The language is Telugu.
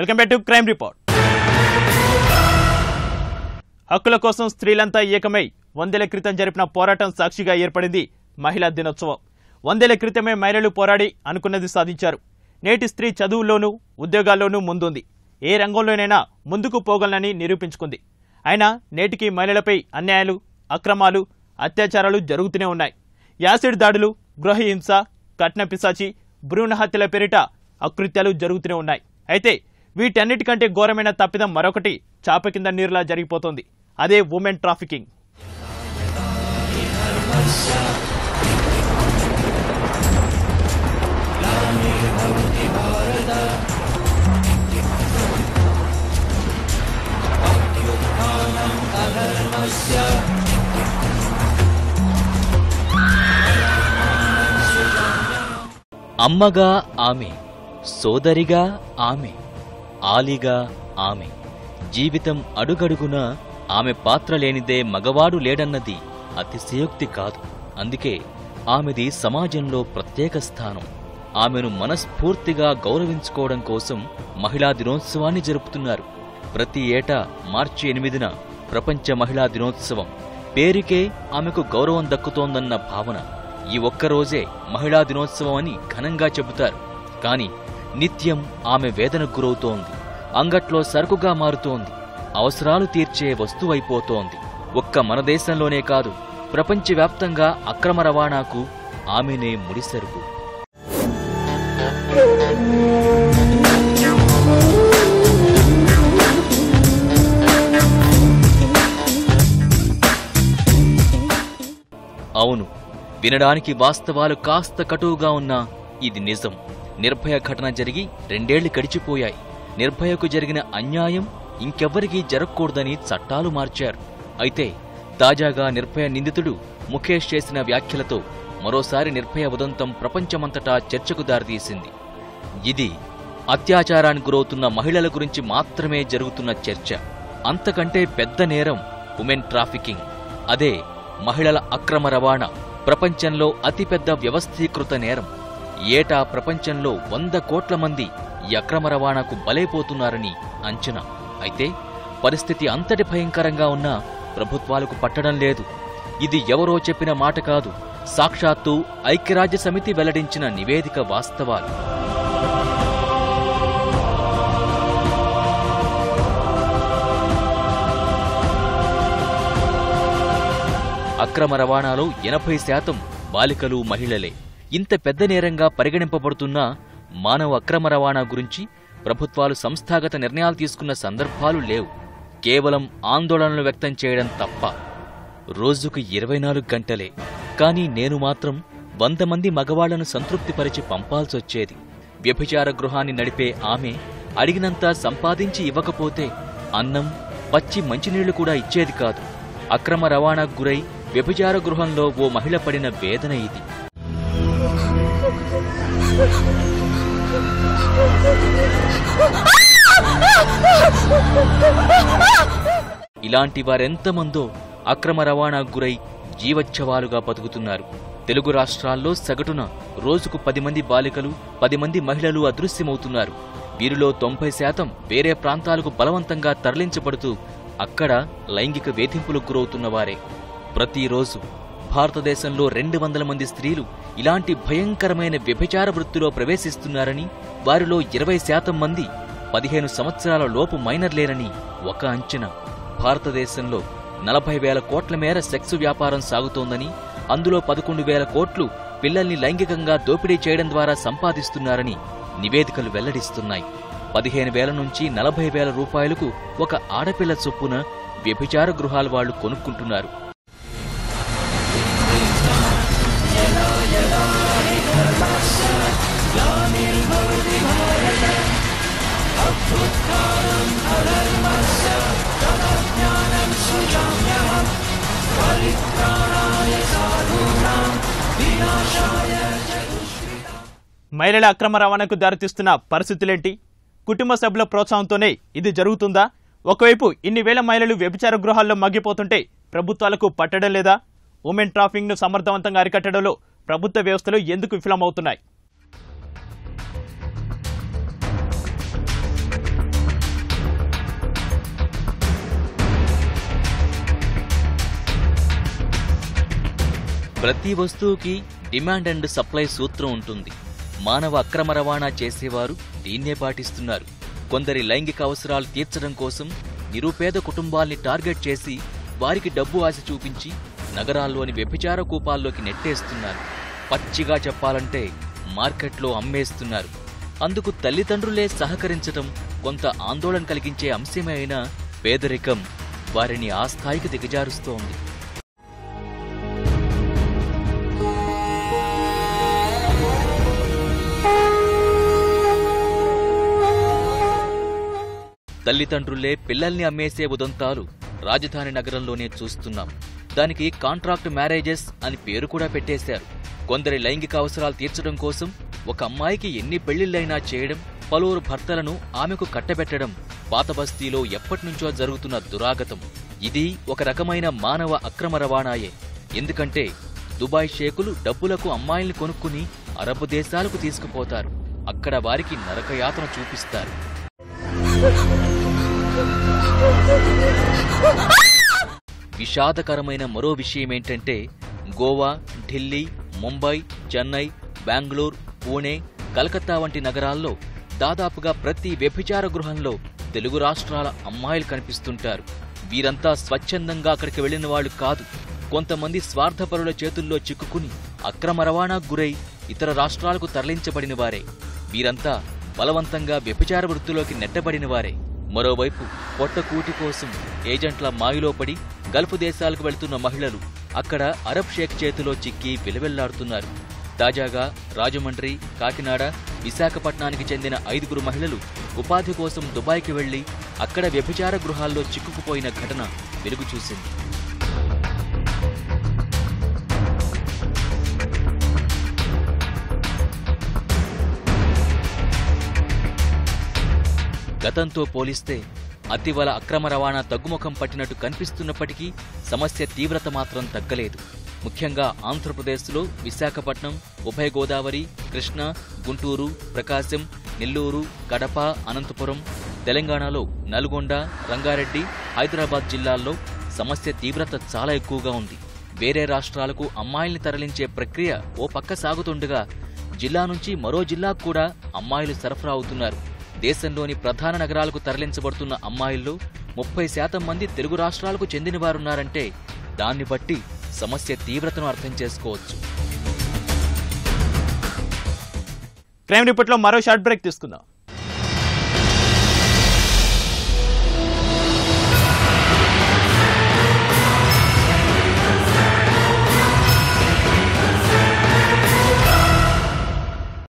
Welcome back to crime report. హక్కుల కోసం స్త్రీలంతా ఏకమై 100 ఏళ్ల క్రితం జరిపిన పోరాటం సాక్షిగా ఏర్పడింది మహిళా దినోత్సవం. 100 ఏళ్ల క్రితమే మహిళలు పోరాడి అనుకున్నది సాధించారు. నేటి స్త్రీ చదువుల్లోనూ ఉద్యోగాల్లోనూ ముందుంది. ఏ రంగంలోనైనా ముందుకు పోగలనని నిరూపించుకుంది. అయినా నేటికి మహిళలపై అన్యాయాలు, అక్రమాలు, అత్యాచారాలు జరుగుతూనే ఉన్నాయి. యాసిడ్ దాడులు, గృహహింస, కట్న పిశాచి, భ్రూణ హత్యల పేరిట అకృత్యాలు జరుగుతూనే ఉన్నాయి. అయితే వీటన్నిటికంటే ఘోరమైన తప్పిదం మరొకటి చాప కింద నీరులా జరిగిపోతోంది. అదే ఉమెన్ ట్రాఫికింగ్. అమ్మగా ఆమె, సోదరిగా ఆమె, ఆలిగా ఆమె. జీవితం అడుగడుగునా ఆమె పాత్ర లేనిదే మగవాడు లేడన్నది అతిశయోక్తి కాదు. అందుకే ఆమెది సమాజంలో ప్రత్యేక స్థానం. ఆమెను మనస్ఫూర్తిగా గౌరవించుకోవడం కోసం మహిళా దినోత్సవాన్ని జరుపుతున్నారు. ప్రతి ఏటా మార్చి 8న ప్రపంచ మహిళా దినోత్సవం. పేరుకే ఆమెకు గౌరవం దక్కుతోందన్న భావన. ఈ ఒక్కరోజే మహిళా దినోత్సవం అని ఘనంగా చెబుతారు. కాని నిత్యం ఆమె వేదనకు గురవుతోంది. అంగట్లో సరుకుగా మారుతోంది. అవసరాలు తీర్చే వస్తువైపోతోంది. ఒక్క మన దేశంలోనే కాదు, ప్రపంచవ్యాప్తంగా అక్రమ రవాణాకు ఆమెనే ముడిసరుకు. అవును, వినడానికి వాస్తవాలు కాస్త కటువుగా ఉన్నా ఇది నిజం. నిర్భయ ఘటన జరిగి 2 ఏళ్లు గడిచిపోయాయి. నిర్భయకు జరిగిన అన్యాయం ఇంకెవ్వరికీ జరగకూడదని చట్టాలు మార్చారు. అయితే తాజాగా నిర్భయ నిందితుడు ముఖేష్ చేసిన వ్యాఖ్యలతో మరోసారి నిర్భయ ఉదంతం ప్రపంచమంతటా చర్చకు దారితీసింది. ఇది అత్యాచారానికి గురవుతున్న మహిళల గురించి మాత్రమే జరుగుతున్న చర్చ. అంతకంటే పెద్ద నేరం ఉమెన్ ట్రాఫికింగ్. అదే మహిళల అక్రమ రవాణా. ప్రపంచంలో అతిపెద్ద వ్యవస్థీకృత నేరం. ఏటా ప్రపంచంలో 100 కోట్ల మంది ఈ అక్రమ రవాణాకు బలైపోతున్నారని అంచనా. అయితే పరిస్థితి అంతటి భయంకరంగా ఉన్నా ప్రభుత్వాలకు పట్టడం లేదు. ఇది ఎవరో చెప్పిన మాట కాదు, సాక్షాత్తు ఐక్యరాజ్య సమితి వెల్లడించిన నివేదిక వాస్తవాలు. అక్రమ రవాణాలో 80% బాలికలు, మహిళలే. ఇంత పెద్ద నేరంగా పరిగణింపబడుతున్నా మానవ అక్రమ రవాణా గురించి ప్రభుత్వాలు సంస్థాగత నిర్ణయాలు తీసుకున్న సందర్భాలు లేవు. కేవలం ఆందోళనలు వ్యక్తం చేయడం తప్ప. రోజుకు 24 గంటలే. కానీ నేను మాత్రం 100 మంది మగవాళ్లను సంతృప్తిపరిచి పంపాల్సొచ్చేది. వ్యభిచార గృహాన్ని నడిపే ఆమె అడిగినంత సంపాదించి ఇవ్వకపోతే అన్నం, పచ్చి మంచినీళ్లు కూడా ఇచ్చేది కాదు. అక్రమ రవాణాకు గురై వ్యభిచార గృహంలో ఓ మహిళ పడిన వేదన ఇది. ఇలాంటి వారెంతమందో అక్రమ రవాణాకు గురై జీవచ్ఛవాలుగా బతుకుతున్నారు. తెలుగు రాష్ట్రాల్లో సగటున రోజుకు 10 మంది బాలికలు, 10 మంది మహిళలు అదృశ్యమవుతున్నారు. వీరిలో 90% వేరే ప్రాంతాలకు బలవంతంగా తరలించబడుతూ అక్కడ లైంగిక వేధింపులకు గురవుతున్నవారే. ప్రతిరోజు భారతదేశంలో 200 మంది స్త్రీలు ఇలాంటి భయంకరమైన వ్యభిచార వృత్తిలో ప్రవేశిస్తున్నారని, వారిలో 20% మంది 15 సంవత్సరాల లోపు మైనర్లేనని ఒక అంచనా. భారతదేశంలో 40,000 కోట్ల మేర సెక్స్ వ్యాపారం సాగుతోందని, అందులో 11,000 కోట్లు పిల్లల్ని లైంగికంగా దోపిడీ చేయడం ద్వారా సంపాదిస్తున్నారని నివేదికలు వెల్లడిస్తున్నాయి. 15,000 నుంచి 40,000 రూపాయలకు ఒక ఆడపిల్ల చొప్పున వ్యభిచార గృహాల వాళ్లు కొనుక్కుంటున్నారు. మహిళల అక్రమ రవాణాకు దారితీస్తున్న పరిస్థితులేంటి? కుటుంబ సభ్యుల ప్రోత్సాహంతోనే ఇది జరుగుతుందా? ఒకవైపు ఇన్ని వేల మహిళలు వ్యభిచార గృహాల్లో మగ్గిపోతుంటే ప్రభుత్వాలకు పట్టడం లేదా? ఉమెన్ ట్రాఫికింగ్ ను సమర్థవంతంగా అరికట్టడంలో ప్రభుత్వ వ్యవస్థలు ఎందుకు విఫలమవుతున్నాయి? ప్రతి వస్తువుకి డిమాండ్ అండ్ సప్లై సూత్రం ఉంటుంది. మానవ అక్రమ రవాణా చేసేవారు దీన్నే పాటిస్తున్నారు. కొందరి లైంగిక అవసరాలు తీర్చడం కోసం నిరుపేద కుటుంబాల్ని టార్గెట్ చేసి వారికి డబ్బు ఆశ చూపించి నగరాల్లోని వ్యభిచార కూపాల్లోకి నెట్టేస్తున్నారు. పచ్చిగా చెప్పాలంటే మార్కెట్లో అమ్మేస్తున్నారు. అందుకు తల్లిదండ్రులే సహకరించటం కొంత ఆందోళన కలిగించే అంశమే అయినా పేదరికం వారిని ఆ స్థాయికి దిగజారుస్తోంది. తల్లిదండ్రులే పిల్లల్ని అమ్మేసే ఉదంతాలు రాజధాని నగరంలోనే చూస్తున్నాం. దానికి కాంట్రాక్ట్ మ్యారేజెస్ అని పేరు కూడా పెట్టేశారు. కొందరి లైంగిక అవసరాలు తీర్చడం కోసం ఒక అమ్మాయికి ఎన్ని పెళ్లిళ్లైనా చేయడం, పలువురు భర్తలను ఆమెకు కట్టబెట్టడం పాత బస్తీలో ఎప్పటినుంచో జరుగుతున్న దురాగతం. ఇది ఒక రకమైన మానవ అక్రమ రవాణాయే. ఎందుకంటే దుబాయ్ షేకులు డబ్బులకు అమ్మాయిల్ని కొనుక్కుని అరబ్ దేశాలకు తీసుకుపోతారు. అక్కడ వారికి నరకయాతన చూపిస్తారు. విషాదకరమైన మరో విషయమేంటంటే గోవా, ఢిల్లీ, ముంబై, చెన్నై, బెంగళూరు, పూణే, కలకత్తా వంటి నగరాల్లో దాదాపుగా ప్రతి వ్యభిచార గృహంలో తెలుగు రాష్ట్రాల అమ్మాయిలు కనిపిస్తుంటారు. వీరంతా స్వచ్ఛందంగా అక్కడికి వెళ్లిన వాళ్లు కాదు. కొంతమంది స్వార్థపరుల చేతుల్లో చిక్కుకుని అక్రమ రవాణాకు గురై ఇతర రాష్ట్రాలకు తరలించబడిన వారే. వీరంతా బలవంతంగా వ్యభిచార వృత్తిలోకి నెట్టబడిన వారే. మరోవైపు పొట్టకూటి కోసం ఏజెంట్ల మాయలో పడి గల్ఫ్ దేశాలకు వెళ్తున్న మహిళలు అక్కడ అరబ్ షేక్ చేతిలో చిక్కి విలవెల్లాడుతున్నారు. తాజాగా రాజమండ్రి, కాకినాడ, విశాఖపట్నానికి చెందిన 5 మహిళలు ఉపాధి కోసం దుబాయ్కి వెళ్లి అక్కడ వ్యభిచార గృహాల్లో చిక్కుకుపోయిన ఘటన వెలుగు చూసింది. గతంతో పోలిస్తే అతివల అక్రమ రవాణా తగ్గుముఖం పట్టినట్టు కనిపిస్తున్నప్పటికీ సమస్య తీవ్రత మాత్రం తగ్గలేదు. ముఖ్యంగా ఆంధ్రప్రదేశ్లో విశాఖపట్నం, ఉభయ గోదావరి, కృష్ణా, గుంటూరు, ప్రకాశం, నెల్లూరు, కడప, అనంతపురం, తెలంగాణలో నల్గొండ, రంగారెడ్డి, హైదరాబాద్ జిల్లాల్లో సమస్య తీవ్రత చాలా ఎక్కువగా ఉంది. వేరే రాష్ట్రాలకు అమ్మాయిల్ని తరలించే ప్రక్రియ ఓ పక్క సాగుతుండగా జిల్లా నుంచి మరో జిల్లాకు కూడా అమ్మాయిలు సరఫరా అవుతున్నారు. దేశంలోని ప్రధాన నగరాలకు తరలించబడుతున్న అమ్మాయిల్లో 30% మంది తెలుగు రాష్ట్రాలకు చెందినవారున్నారంటే దాన్ని బట్టి సమస్య తీవ్రతను అర్థం చేసుకోవచ్చు. క్రైమ్ రిపోర్ట్లో మరో షార్ట్ బ్రేక్ తీసుకుందాం.